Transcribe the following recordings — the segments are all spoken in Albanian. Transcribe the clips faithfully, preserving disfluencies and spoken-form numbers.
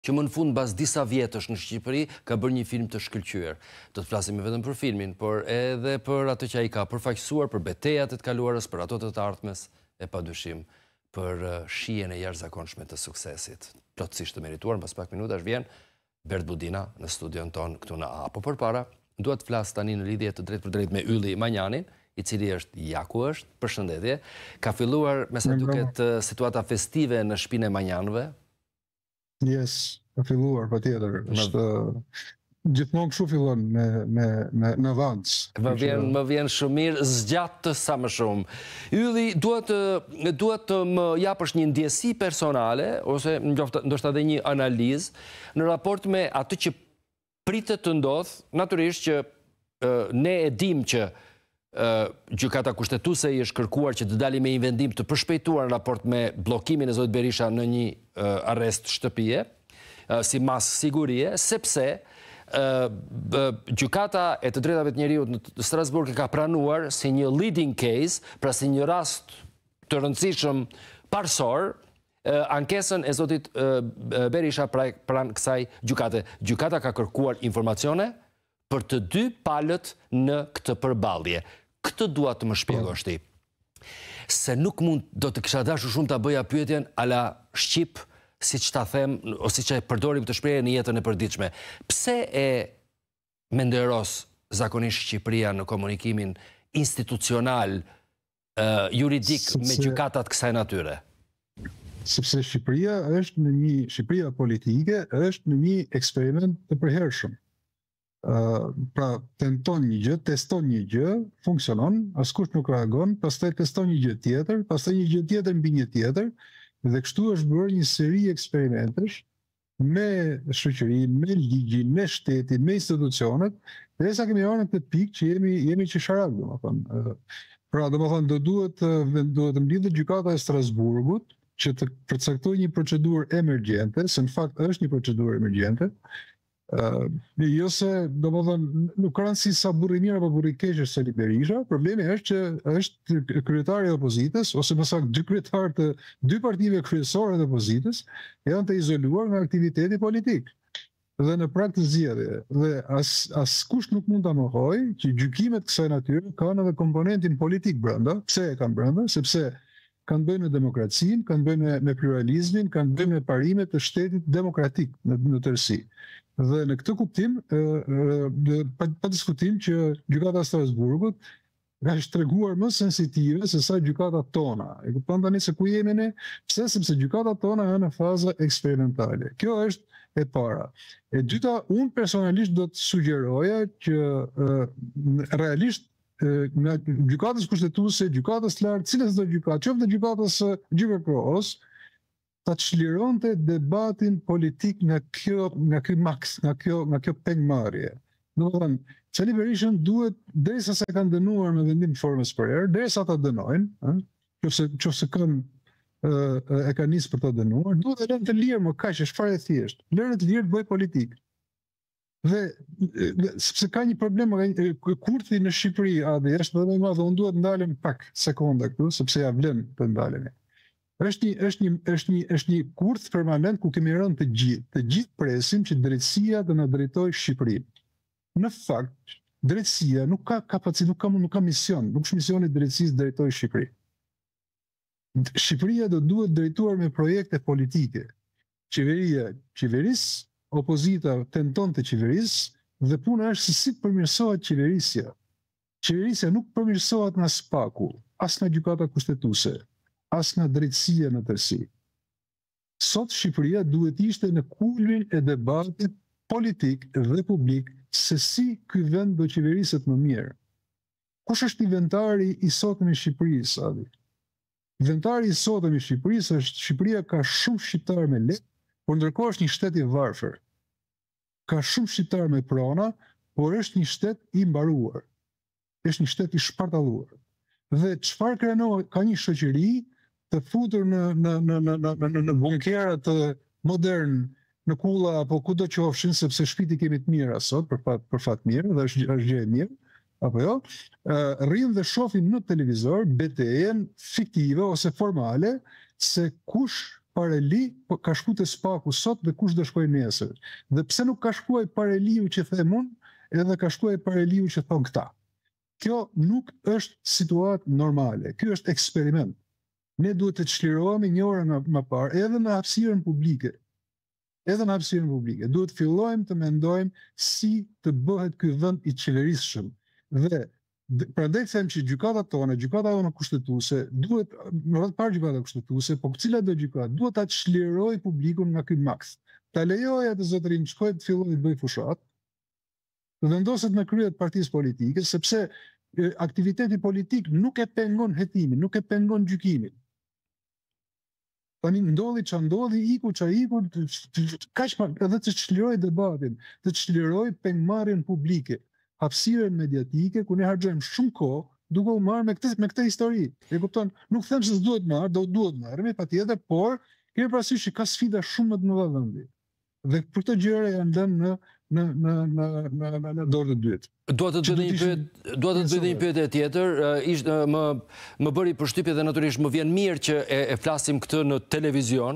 që më në fund bas disa vjetësh në Shqipëri ka bërë një film të shkëlqyer. Do të flasim vetëm për filmin, por edhe për atë që ai ka përfaqësuar, për betejat e të kaluarës, për ato të të ardhmes, e padyshim për shijen e jashtëzakonshme të suksesit. Plotësisht të merituar, pas pak minutash vjen Bert Budina në studion ton këtu në A. Po përpara, dua të flas tani në lidhje të drejtë për drejtë me Ylli Manjanin, i cili është Jaku është, përshëndetje. Ka filluar, me sa duket, situata festive në shtëpinë e Manjanëve. Yes, ka filluar, patjetër. Është gjithmonë kështu fillon me me me në avans. Më vjen më vjen shumë mirë, zgjat sa më shumë. Ylli, duhet duhet të më japësh një ndjesi personale ose ndoshta edhe një analizë në raport me atë që pritet të ndodh, natyrisht që ne e dim që gjykata kushtetuese i është kërkuar që të dalë me një vendim të përshpejtuar në raport me bllokimin e zotit Berisha në një arrest shtëpie, si mas sigurie, sepse gjykata e të drejtave të njeriut në Strasburg ka pranuar si një leading case, pra si një rast të rëndësishëm parsor, ankesën e zotit Berisha pranë kësaj gjykate. Gjykata ka kërkuar informacione për të dy palët në këtë përballje. Këtë dua të më shpjegosh ti. Se nuk mund, do të kisha dashur shumë ta bëja pyetjen ala Shqip, si që ta them, ose si që e përdorim të shprehje në jetën e përditshme. Pse e menderos zakonisht Shqipëria në komunikimin institucional, juridik me gjykatat kësaj natyre? Sepse Shqipëria është në një, Shqipëria politike është në një eksperiment të përhershëm. Pra, tenton një gjë, teston një gjë, funksionon, askush nuk reagon, pastaj teston një gjë tjetër, pastaj një gjë tjetër mbi një tjetër, dhe kështu është bërë një seri eksperimentesh me shoqërinë, me ligjin, me shtetin, me institucionet, dhe sa kemi rënë në këtë pikë që jemi jemi çesharak, domethënë. Pra, domethënë do duhet duhet të mblidhet gjykata e Strasburgut që të përcaktojë një procedurë emergjente, se në fakt është një procedurë emergjente. Uh, jo se, do më dhënë, nuk ka rëndësi sa burri mirë apo burri keq është Sali Berisha, problemi është që është kryetari e opozitës, ose më saktë dy kryetarë të dy partive kryesore të opozitës, janë të izoluar nga aktiviteti politik. Dhe në prag të zgjedhjeve, dhe as, as kush nuk mund ta mohojë që gjykimet kësaj natyre kanë edhe komponentin politik brenda. Pse e kanë brenda? Sepse kanë bëjnë me demokracinë, kanë bëjnë me, me pluralizmin, kanë bëjnë me parimet të shtetit demokratik në, në tërësi. Dhe në këtë kuptim, pa, pa diskutim që gjykata e Strasburgut ka shtreguar më sensitive se sa gjykatat tona. E kupton tani se ku jemi ne? Pse? Sepse gjykatat tona janë në faza eksperimentale. Kjo është e para. E dyta, unë personalisht do të sugjeroja që uh, realisht nga gjykatës kushtetuese, gjykatës lartë, cilës do gjykatë, qoftë gjykatës gjykatës ta çlironte debatin politik nga kjo nga ky maks, nga kjo nga kjo pengmarrje. Domethënë, Sali Berishën duhet derisa sa kanë dënuar me vendim formës për erë, derisa ta dënojnë, ëh, nëse nëse kanë e kanë nisë për ta dënuar, duhet të lënë të lirë, më kaq është fare e thjeshtë. Lënë të lirë të bëj politikë. Dhe sepse ka një problem kurthi në Shqipëri, a dhe është edhe më madh, unë duhet ndalem pak sekonda këtu, sepse ja vlen të ndalemi. Është një, është një, është një, është një kurth permanent ku kemi rënë të gjithë, të gjithë presim që drejtësia të na drejtojë Shqipërinë. Në fakt, drejtësia nuk ka kapacitet, nuk ka nuk ka mision, nuk është misioni i drejtësisë drejtojë Shqipërinë. Shqipëria do duhet drejtuar me projekte politike. Qeveria, qeverisë, opozita tenton të qeverisë dhe puna është se si përmirësohet qeverisja. Qeverisja nuk përmirësohet nga spaku, as nga gjykata kushtetuese, as nga drejtësia në tërësi. Sot Shqipëria duhet ishte në kulmin e debatit politik dhe publik se si ky vend do qeveriset më mirë. Kush është inventari i sotëm i Shqipërisë, Adi? Inventari i sotëm i Shqipërisë është Shqipëria ka shumë shqiptar me lek, por ndërkohë është një shtet i varfër. Ka shumë shqiptar me prona, por është një shtet i mbaruar. Është një shtet i shpartalluar. Dhe çfarë krenohet? Ka një shoqëri të futur në në në në në në bunkera të modern, në kulla apo kudo qofshin, sepse shtëpitë kemi të mira sot për fat për fat mirë dhe është është gjë e mirë, apo jo? Rrinë dhe shohin në televizor betejën fiktive ose formale se kush Pareli po ka shku te Spaku sot dhe kush do shkoj nesër. Dhe pse nuk ka shkuar Pareliu që them unë, edhe ka shkuar Pareliu që thon këta. Kjo nuk është situatë normale. Ky është eksperiment. Ne duhet të çlirohemi një orë më, më parë edhe në hapësirën publike. Edhe në hapësirën publike. Duhet fillojmë të mendojmë si të bëhet ky vend i qeverisshëm. Dhe prandaj them që gjykata tonë, gjykata tonë kushtetuese, duhet, më radh parë gjykata kushtetuese, po cila do gjykatë, duhet ta çliroj publikun nga ky maks. Ta lejojë atë zotërin të shkojë të fillojë të bëjë fushat, të vendoset në krye të partisë politike, sepse e, aktiviteti politik nuk e pengon hetimin, nuk e pengon gjykimin. Tani ndodhi që ndodhi, iku që iku, kaq ma, edhe të çliroj debatin, të çliroj pengmarrjen publike, hapësirën mediatike, ku ne harxojmë shumë kohë duke u marrë me këtë me këtë histori. E kupton? Nuk them se s'duhet marrë, do duhet marrë, patjetër, por kemi parasysh që ka sfida shumë më të mëdha vendi. Dhe për këtë gjëra janë lënë në në në në në në, në dorë të dytë. Dua të të bëj një pyetje, dua të të bëj një pyetje tjetër, ish më më bëri përshtypje dhe natyrisht më vjen mirë që e, e flasim këtë në televizion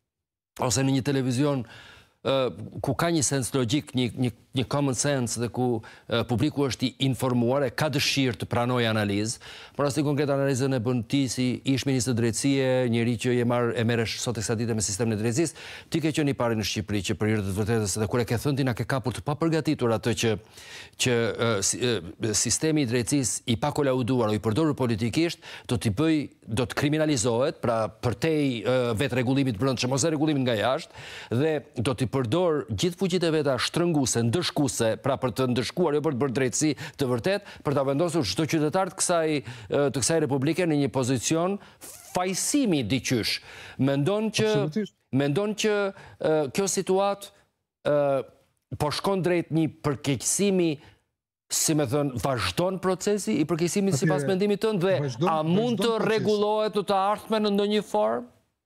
ose në një televizion uh, ku ka një sens logjik, një një një common sense dhe ku uh, publiku është i informuar e ka dëshirë të pranojë analizë. Por as konkret analizën e bën ti si ish ministër drejtësie, njëri që je marr e merresh sot kësaj dite me sistemin e drejtësisë. Ti ke qenë i pari në Shqipëri që për hir të vërtetës dhe kur e ke thënë ti na ke kapur të papërgatitur atë që që uh, si, uh, sistemi i drejtësisë i pakolauduar o i përdorur politikisht do t'i bëj do të kriminalizohet, pra përtej uh, vetë rregullimit brendshëm ose rregullimit nga jashtë dhe do t'i përdor gjithë fuqitë e veta shtrënguese, ndëshkuese, pra për të ndëshkuar jo për të bërë drejtësi të vërtet, për ta vendosur çdo qytetar të kësaj të kësaj republike në një pozicion fajsimi diqysh. Mendon që mendon që uh, kjo situatë uh, po shkon drejt një përkeqësimi, si me thënë, vazhdon procesi i përkeqësimit sipas mendimit tënd dhe vazhdon, a mund të rregullohet në të ardhmen në ndonjë formë?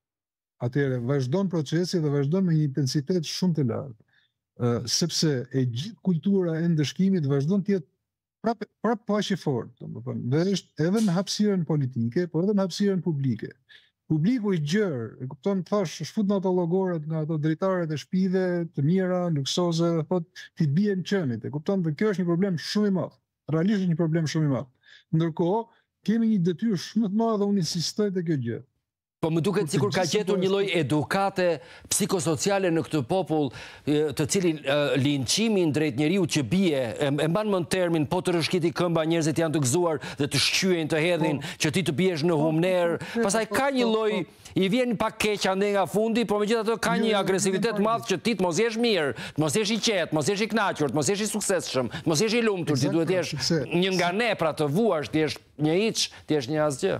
Atëherë vazhdon procesi dhe vazhdon me një intensitet shumë të lartë. Uh, sepse e gjithë kultura e ndëshkimit vazhdon të jetë prapë prapë paqë fort, domethënë, dhe është edhe në hapësirën politike, po edhe në hapësirën publike. Publiku i gjerë, e kupton, thash, shfut në ato llogorët nga ato drejtarët e shtëpive të mira, luksoze, thotë ti bien qenit, e kupton, dhe kjo është një problem shumë i madh. Realisht është një problem shumë i madh. Ndërkohë, kemi një detyrë shumë të madhe dhe unë insistoj te kjo gjë. Po më duket sikur ka gjetur një lloj edukate psikosociale në këtë popull, të cilin uh, linqimin drejt njeriu që bie, e, e mban mend termin, po të rëshkiti këmba, njerëzit janë të gëzuar dhe të shqyejnë, të hedhin, po, që ti të biesh në humner. Pastaj ka një lloj, i vjen pak keq ande nga fundi, por megjithatë ka një agresivitet madh që ti të mos jesh mirë, të mos jesh i qetë, të mos jesh i kënaqur, të mos jesh i suksesshëm, të mos jesh i lumtur, ti duhet të jesh një nga ne, pra të vuash, të jesh një hiç, të jesh një asgjë.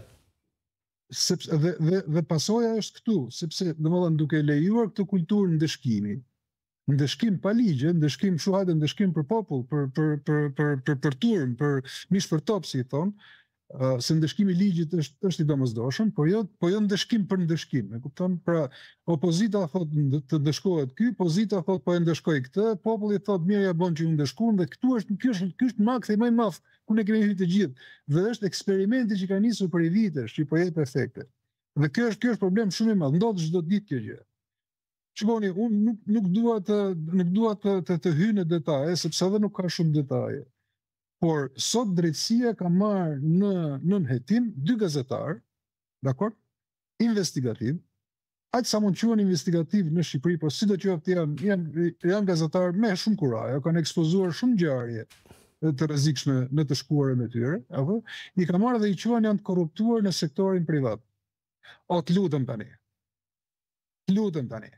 Sepse dhe, dhe, dhe pasoja është këtu, sepse domethënë duke lejuar këtë kulturë ndëshkimi, ndëshkim pa ligje, ndëshkim shuhajtë, ndëshkim për popull, për për për për për për turm, për mish për top, si thon, uh, se ndëshkimi i ligjit është është i domosdoshëm, po jo po jo ndëshkim për ndëshkim, e kupton? Pra opozita thotë të ndëshkohet ky, pozita thotë po e ndëshkoj këtë, populli thotë mirë ja bën që u ndëshkuan dhe këtu është ky është ky është maksi më i madh ku ne kemi hyrë të gjithë. Dhe është eksperimenti që ka nisur për vitesh, që po jep efekte. Dhe kjo është kjo është problem shumë i madh, ndodh çdo ditë kjo gjë. Shikoni, unë nuk nuk dua të nuk dua të të, të hyj në detaje, sepse edhe nuk ka shumë detaje. Por sot drejtësia ka marrë në nën hetim dy gazetar, dakor? Investigativ. Aq sa mund të quhen investigativ në Shqipëri, por sidoqoftë janë janë janë gazetar me shumë kurajë, kanë ekspozuar shumë ngjarje të rrezikshme në të shkuarën e tyre, apo i ka marrë dhe i quan janë të korruptuar në sektorin privat. O, të lutem tani. Të lutem tani.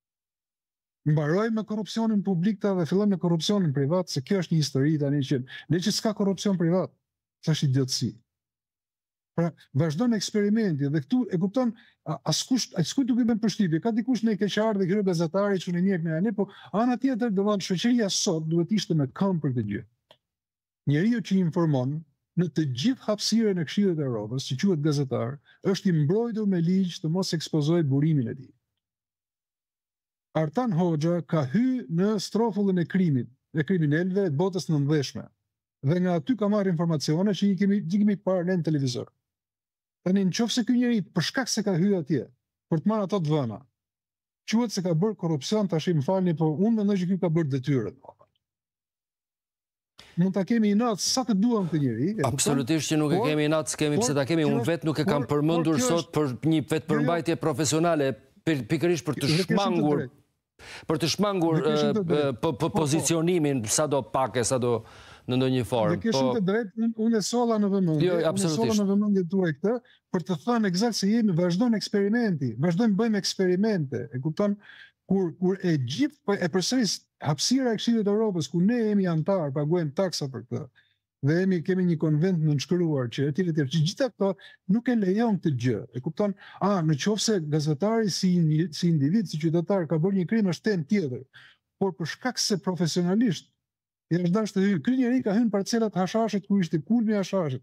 Mbaroj me korrupsionin publik ta dhe fillojmë me korrupsionin privat, se kjo është një histori tani që ne që s'ka korrupsion privat, s'është idiotësi. Pra, vazhdon eksperimenti dhe këtu e kupton askush askush nuk i bën përshtypje. Ka dikush në keqardh dhe këto gazetari që në njëjtë me ani, po ana tjetër do të shoqëria sot duhet ishte me këmbë për këtë gjë. Njeriu që informon në të gjithë hapësirën e Këshillit të Evropës, që quhet gazetar, është i mbrojtur me ligj të mos ekspozojë burimin e tij. Artan Hoxha ka hyrë në strofullin e krimit, e kriminalëve të botës së nëntëdhjetëshme. Dhe nga aty ka marrë informacione që i kemi i kemi parë në televizor. Tani nëse ky njeri për shkak se ka hyrë atje, për të marrë ato të vëna. Quhet se ka bërë korrupsion, tash më falni, po unë mendoj që ky ka bërë detyrën. Mund ta kemi inat sa të duam këtë njeri. Absolutisht që nuk e kemi inat, s'kemi pse ta kemi. Unë vetë nuk e kam përmendur sot për një vetë përmbajtje profesionale, pikërisht për të shmangur për të shmangur pozicionimin sado pak e sado në ndonjë formë. Dhe kishim të drejtë, unë e solla në vëmendje. Jo, absolutisht. Unë e solla në vëmendje tuaj këtë për të thënë eksakt se jemi vazhdojnë eksperimenti, vazhdojmë bëjmë eksperimente. E kupton? Kur, kur e gjithë e përsëris hapësira e Këshillit të Evropës, ku ne jemi antar, paguajmë taksa për këtë, dhe jemi kemi një konvent nënshkruar që etj etj, që gjitha këto nuk e lejon këtë gjë. E kupton? Ah, në qoftë se gazetari si si individ, si qytetar ka bërë një krim është temë tjetër. Por për shkak se profesionalisht i është dashur të hyjë, ky njeri ka hyrë në parcelat hashashit ku ishte kulmi i hashashit.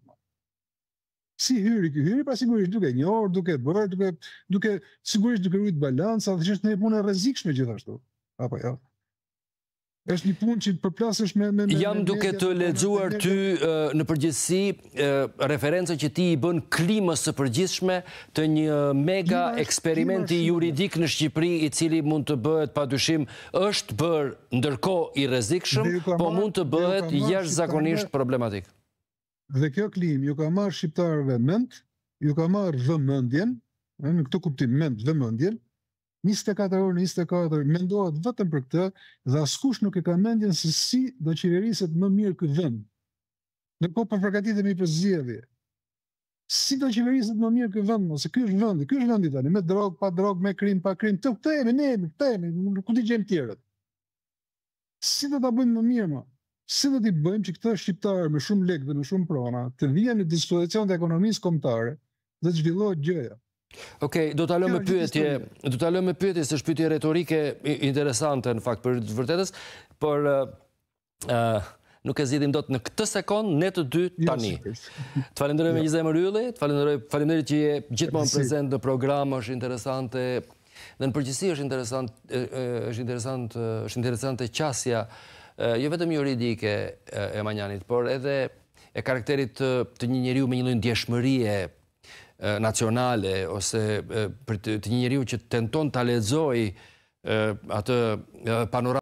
Si hyri ky hyri, pra sigurisht duke njohur, duke bërë, duke duke sigurisht duke ruajtur balanca, dhe është një punë e rrezikshme gjithashtu. Apo jo. Është një punë që përplasesh me me Jam duke të lexuar ty në përgjithësi referencën që ti i bën klimës së përgjithshme të një mega eksperimenti juridik në Shqipëri, i cili mund të bëhet padyshim është bërë ndërkohë i rrezikshëm, po mund të bëhet jashtëzakonisht problematik. Dhe kjo klim ju ka marrë shqiptarëve mend, ju ka marrë vëmendjen, në këtë kuptim mend vëmendjen, njëzet e katër orë në njëzet e katër mendohet vetëm për këtë, dhe askush nuk e ka mendjen se si do qeveriset më mirë ky vend. Ndërkohë po përgatitemi për zgjedhje. Si do qeveriset më mirë ky vend, ose ky është vendi, ky është vendi tani, me drog, pa drog, me krim, pa krim, të këtë jemi, ne jemi, këtë jemi, nuk di gjejmë tjerët. Si do ta bëjmë më mirë më? Si do t'i bëjmë që këta shqiptarë me shumë lekë dhe me shumë prona të vijen në dispozicion të ekonomisë kombëtare dhe të zhvillohet gjëja. Okej, do ta lëmë pyetje, do ta lëmë pyetje se është pyetje retorike interesante në fakt për të vërtetës, por nuk e zgjidhim dot në këtë sekond, ne të dy tani. Të falenderoj me një zemër ylli, të falenderoj, faleminderit që je gjithmonë prezent në program, është interesante dhe në përgjithësi është interesant, është interesant, është interesante qasja jo vetëm juridike e Manjanit, por edhe e karakterit të një njeriu me një lloj ndjeshmërie nacionale, ose të një njeriu që tenton ta lexojë atë panoramë